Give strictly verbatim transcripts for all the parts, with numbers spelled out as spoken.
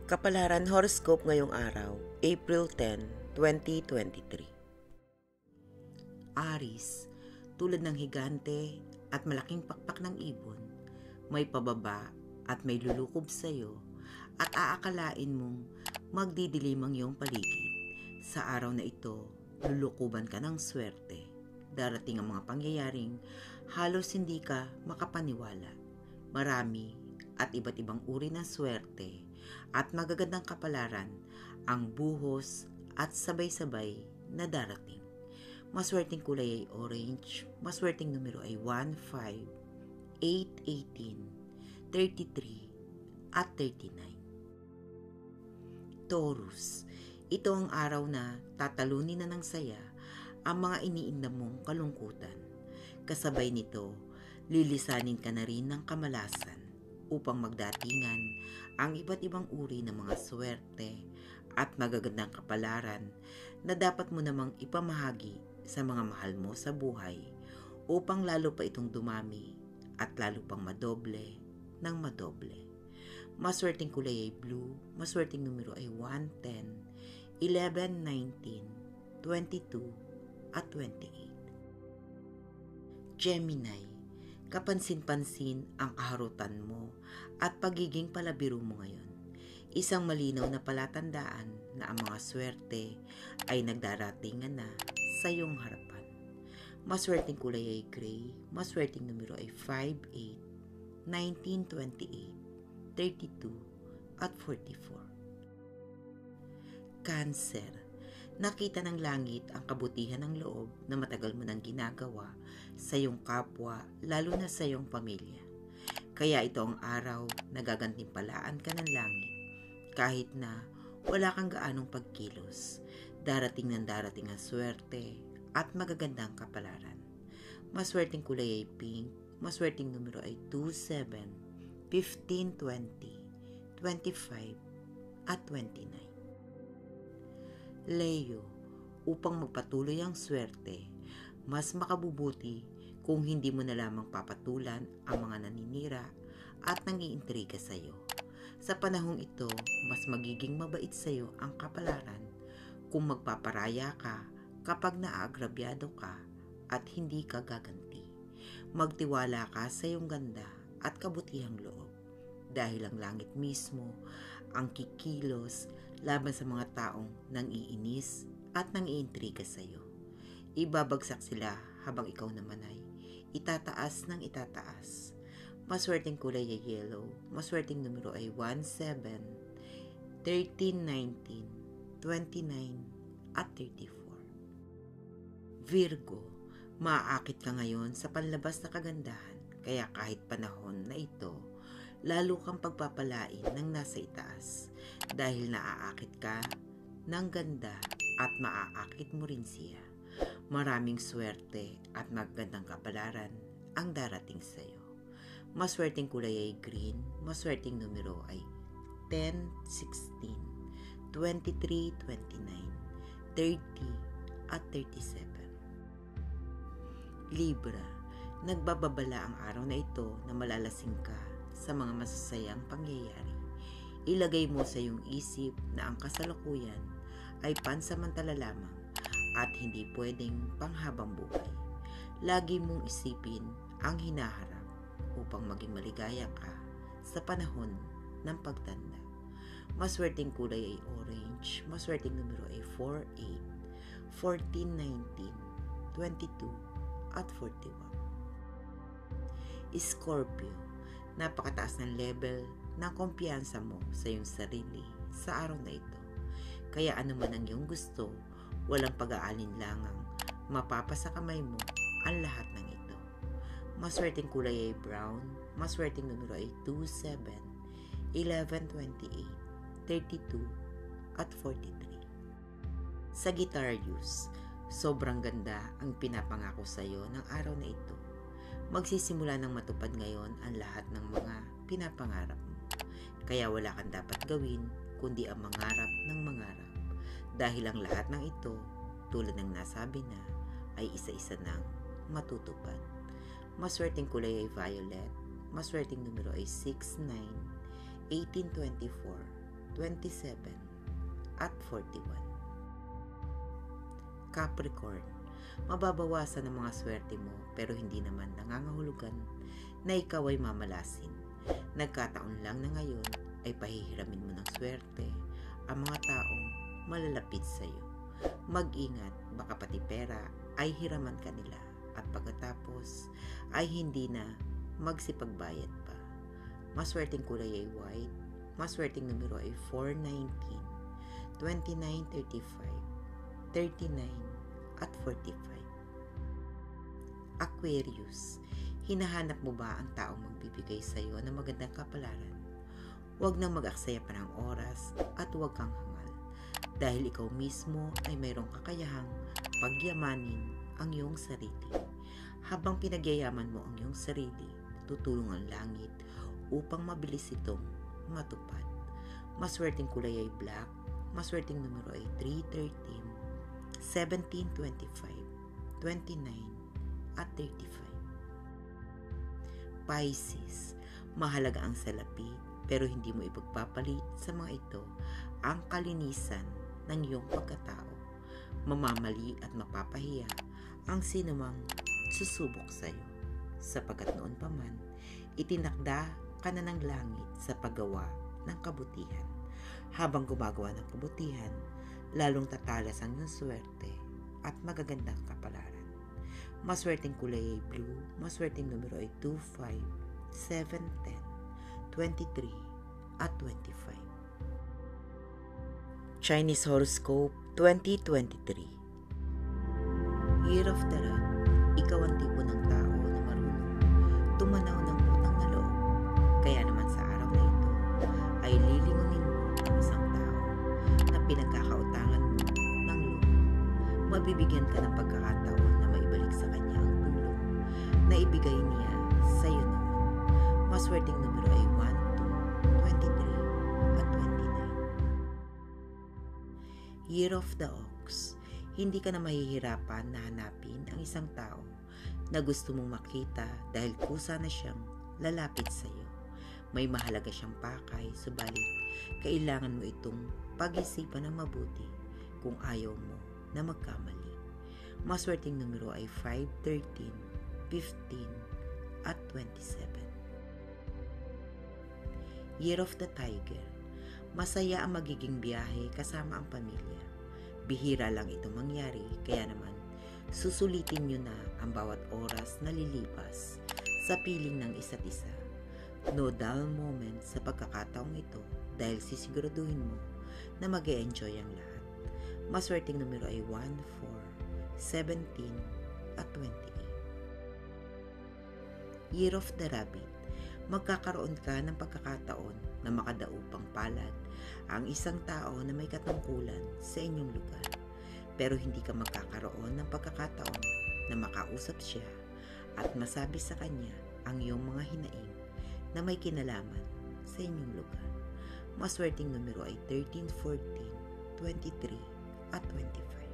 Kapalaran Horoscope ngayong araw, April tenth, twenty twenty-three. Aries, tulad ng higante at malaking pakpak ng ibon, may pababa at may lulukob sa iyo at aakalain mong magdidilim ang iyong paligid. Sa araw na ito, lulukuban ka ng swerte. Darating ang mga pangyayaring halos hindi ka makapaniwala. Marami at iba't ibang uri ng swerte at magagandang kapalaran ang buhos at sabay-sabay na darating. Maswerteng kulay ay orange, maswerteng numero ay one, five, eight, eighteen, thirty-three at thirty-nine. Taurus, ito ang araw na tatalunin na ng saya ang mga iniinda mong kalungkutan. Kasabay nito, lilisanin ka na rin ng kamalasan upang magdatingan ang iba't ibang uri ng mga swerte at magagandang kapalaran na dapat mo namang ipamahagi sa mga mahal mo sa buhay upang lalo pa itong dumami at lalo pang madoble ng madoble. Maswerteng kulay ay blue, maswerteng numero ay one, ten, eleven, nineteen, twenty-two at twenty-eight. Gemini, kapansin-pansin ang kaharutan mo at pagiging palabiro mo ngayon. Isang malinaw na palatandaan na ang mga swerte ay nagdaratingan na sa iyong harapan. Maswerteng kulay ay gray, maswerteng numero ay five, eight, nineteen, twenty-eight, thirty-two at forty-four. Cancer, nakita ng langit ang kabutihan ng loob na matagal mo nang ginagawa sa iyong kapwa, lalo na sa iyong pamilya. Kaya ito ang araw na gagantimpalaan ka ng langit kahit na wala kang gaanong pagkilos. Darating ng darating ang swerte at magagandang kapalaran. Maswerteng kulay ay pink, maswerteng numero ay two, seven, fifteen, twenty, twenty-five at twenty-nine. Leo, upang magpatuloy ang swerte, mas makabubuti kung hindi mo na lamang papatulan ang mga naninira at nangiintriga sa iyo. Sa panahong ito, mas magiging mabait sa iyo ang kapalaran kung magpaparaya ka kapag naaagrabyado ka at hindi ka gaganti. Magtiwala ka sa iyong ganda at kabutihang loob dahil ang langit mismo ang kikilos laban sa mga taong nang-iinis at nang-iintriga sa iyo. Ibabagsak sila habang ikaw naman ay itataas ng itataas. Maswerteng kulay ay yellow, maswerteng numero ay one, seven, thirteen, nineteen, twenty-nine at thirty-four. Virgo, maaakit ka ngayon sa panlabas na kagandahan, kaya kahit panahon na ito, lalo kang pagpapalain ng nasa itaas dahil naaakit ka ng ganda at maaakit mo rin siya. Maraming swerte at magandang kapalaran ang darating sa iyo. Maswerteng kulay ay green, maswerteng numero ay ten, sixteen, twenty-three, twenty-nine, thirty at thirty-seven. Libra, nagbababala ang araw na ito na malalasing ka sa mga masasayang pangyayari. Ilagay mo sa iyong isip na ang kasalukuyan ay pansamantala lamang at hindi pwedeng panghabang buhay. Lagi mong isipin ang hinaharap upang maging maligaya ka sa panahon ng pagtanda. Maswerteng kulay ay orange, maswerteng numero ay four, eight, fourteen, nineteen, twenty-two at forty-one. Scorpio, napakataas ng level ng kumpiyansa mo sa iyong sarili sa araw na ito. Kaya anuman ang iyong gusto, walang pag-aalinlangang mapapasa kamay mo ang lahat ng ito. Maswerteng kulay ay brown, maswerteng numero ay two, seven, eleven, twenty-eight, thirty-two at forty-three. Sagittarius, sobrang ganda ang pinapangako sa iyo ng araw na ito. Magsisimula ng matupad ngayon ang lahat ng mga pinapangarap mo. Kaya wala kang dapat gawin kundi ang mangarap ng mangarap. Dahil ang lahat ng ito, tulad ng nasabi na, ay isa-isa nang matutupad. Maswerteng kulay ay violet, maswerteng numero ay six, nine, eighteen, twenty-four, twenty-seven, at forty-one. Capricorn, mababawasan ang mga swerte mo pero hindi naman nangangahulugan na ikaw ay mamalasin. Nagkataon lang na ngayon ay pahihiramin mo ng swerte ang mga taong malalapit sa iyo. Mag-ingat, baka pati pera ay hiraman ka nila at pagkatapos ay hindi na magsipagbayad pa. Maswerteng kulay ay white, maswerteng numero ay four, nineteen, twenty-nine, thirty-five, thirty-nine, at forty-five. Aquarius, hinahanap mo ba ang taong magbibigay sa iyo ng magandang kapalaran? Huwag nang mag-aksaya pa ng oras at huwag kang hangal dahil ikaw mismo ay mayroong kakayahang pagyamanin ang iyong sarili. Habang pinagyayaman mo ang iyong sarili, tutulong ang langit upang mabilis itong matupad. Maswerteng kulay ay black, maswerteng numero ay three, thirteen, seventeen, twenty-five, twenty-nine, at thirty-five. Pisces, mahalaga ang salapi pero hindi mo ipagpapalit sa mga ito ang kalinisan ng iyong pagkatao. Mamamali at mapapahiya ang sinumang susubok sa iyo, sapagkat noon pa man, itinakda ka na ng langit sa paggawa ng kabutihan. Habang gumagawa ng kabutihan, lalong tatalas ang iyong swerte at magagandang kapalaran. Maswerteng kulay ay blue, maswerteng numero ay two, five, seven, ten, twenty-three, at twenty-five. Chinese Horoscope twenty twenty-three. Year of the Rat, ikaw ang tipo ng tao na marunong tumanaw ng utang na loob. Kaya naman sa araw na ito ay lilingunin mo ang isang tao na pinagkakautangan mo ng loob. Mabibigyan ka ng pagkakataon na maibalik sa kanya ang tulong na ibigay niya sa iyo noon. Maswerteng numero ay one, two, twenty-three, at twenty-nine. Year of the Ox, hindi ka na mahihirapan na hanapin ang isang tao na gusto mong makita dahil kusa na siyang lalapit sa iyo. May mahalaga siyang pakay, subalit kailangan mo itong pag-isipan ng mabuti kung ayaw mo na magkamali. Maswerteng numero ay five, thirteen, fifteen, at twenty-seven. Year of the Tiger, masaya ang magiging biyahe kasama ang pamilya. Bihira lang ito mangyari, kaya naman susulitin nyo na ang bawat oras na lilipas sa piling ng isa't isa. No dull moment sa pagkakataong ito dahil sisiguraduhin mo na mag-e-enjoy ang lahat. Maswerteng numero ay one, four, seventeen, at twenty-eight. Year of the Rabbit, magkakaroon ka ng pagkakataon na makadaupang palad ang isang tao na may katungkulan sa inyong lugar. Pero hindi ka magkakaroon ng pagkakataon na makausap siya at masabi sa kanya ang iyong mga hinaing na may kinalaman sa inyong lugar. Maswerteng numero ay thirteen, fourteen, twenty-three, at twenty-five.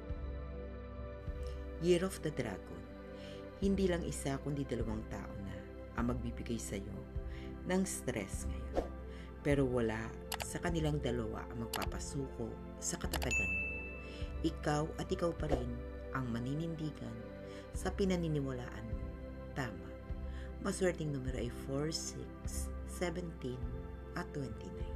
Year of the Dragon, hindi lang isa kundi dalawang tao na ang magbibigay sa iyo ng stress ngayon. Pero wala sa kanilang dalawa ang magpapasuko sa katatagan mo. Ikaw at ikaw pa rin ang maninindigan sa pinaniniwalaan mo. Tama. Maswerteng numero ay four, six, seventeen, at twenty-nine.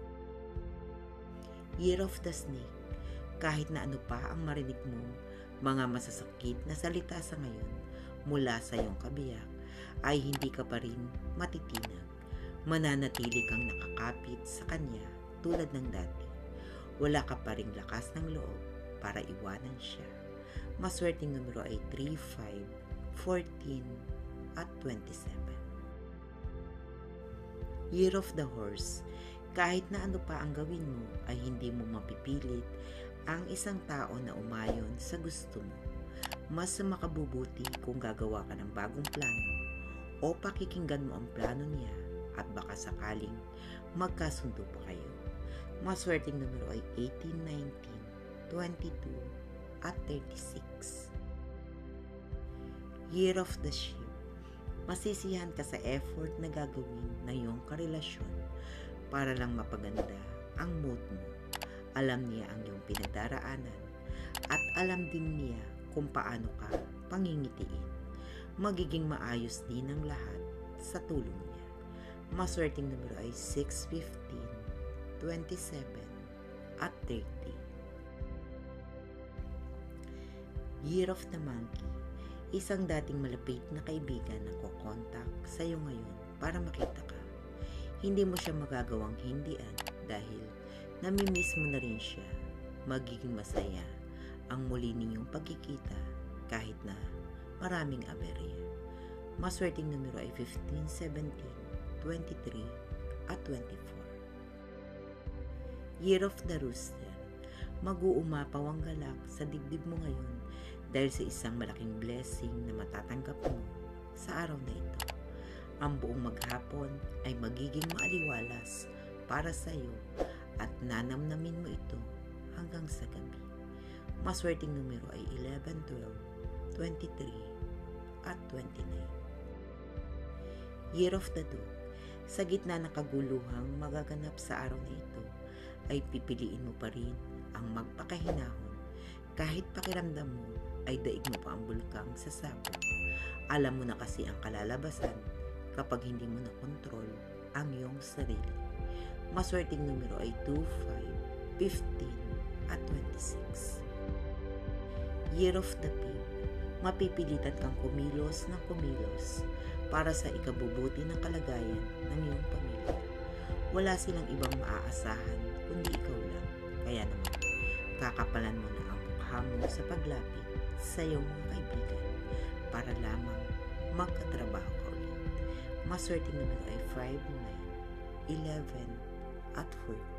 Year of the Snake, kahit na ano pa ang marinig mo, mga masasakit na salita sa ngayon mula sa iyong kabiyak, ay hindi ka pa rin matitinag. Mananatili kang nakakapit sa kanya tulad ng dati. Wala ka pa ring lakas ng loob para iwanan siya. Maswerteng numero ay three, five, fourteen, at twenty-seven. Year of the Horse, kahit na ano pa ang gawin mo ay hindi mo mapipilit ang isang tao na umayon sa gusto mo. Mas makabubuti kung gagawa ka ng bagong plano o pakikinggan mo ang plano niya at baka sakaling magkasundo pa kayo. Maswerteng numero ay eighteen, nineteen, twenty-two, at thirty-six. Year of the Sheep, masisiyahan ka sa effort na gagawin na iyong karelasyon para lang mapaganda ang mood mo. Alam niya ang iyong pinagdaraanan at alam din niya kung paano ka pangingitiin. Magiging maayos din ang lahat sa tulong niya. Maswerteng numero ay six, fifteen, twenty-seven, at thirty. Year of the Monkey. Isang dating malapit na kaibigan na kukontak sa iyo ngayon para makita ka. Hindi mo siya magagawang hindian dahil namimiss mo na rin siya. Magiging masaya ang muli ninyong pagkikita kahit na maraming aberya. Maswerteng numero ay fifteen, seventeen, twenty-three, at twenty-four. Year of the Rooster. Mag-uumapaw ang galak sa dibdib mo ngayon dahil sa isang malaking blessing na matatanggap mo sa araw na ito. Ang buong maghapon ay magiging maaliwalas para sa iyo at nanamnamin mo ito hanggang sa gabi. Maswerteng numero ay eleven, twelve, twenty-three, at twenty-nine. Year of the Dog. Sa gitna ng kaguluhang magaganap sa araw na ito, ay pipiliin mo pa rin ang magpakahinahon kahit pakiramdam mo ay daig mo pa ang bulkang sasabog. Alam mo na kasi ang kalalabasan kapag hindi mo na kontrol ang iyong sarili. Maswerteng numero ay two, five, fifteen, at twenty-six. Year of the Pig. Mapipilitan kang kumilos ng kumilos para sa ikabubuti ng kalagayan ng iyong pamilya. Wala silang ibang maaasahan kundi ikaw lang. Kaya naman, kakapalan mo na ang mukha mo sa paglapit sa iyong mga kaibigan para lamang magkatrabaho ka ulit. Maswerteng numero ay five, nine, eleven, at fourteen.